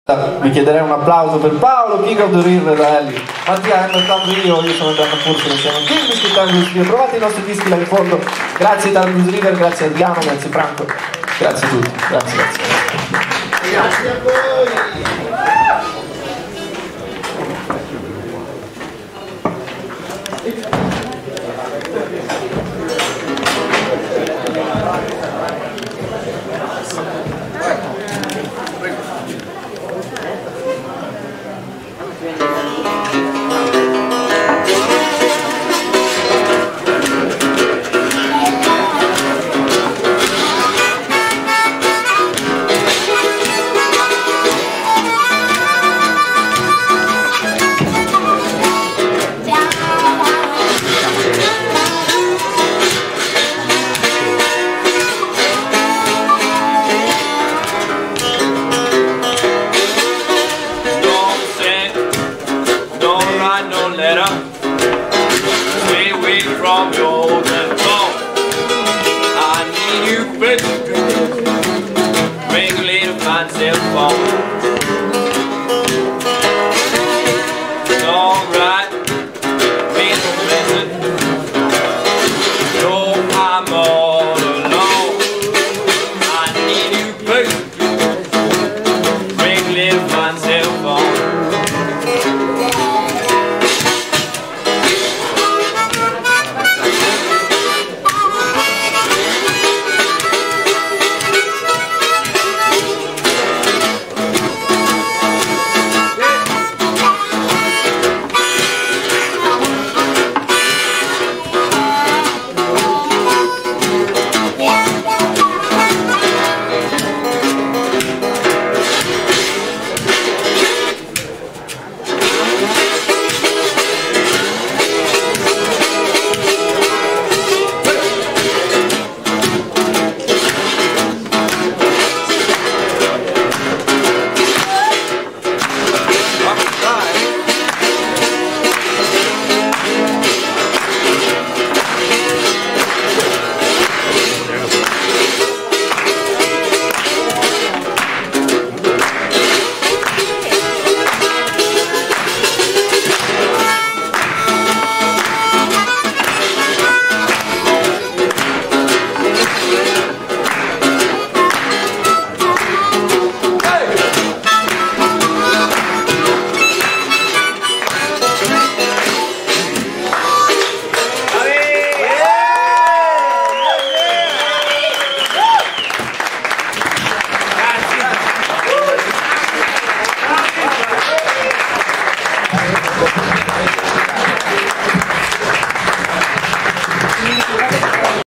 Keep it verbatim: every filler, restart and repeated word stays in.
Vi chiederei un applauso per Paolo, King of the River, Ellie, Mattia, Hamilton, io, io sono Gianna Furso, siamo King Biscuit Tangus River. Trovate i nostri dischi là in fondo. Grazie Tangus River, grazie Adriano, grazie Franco, grazie a tutti, grazie, grazie. Grazie a voi.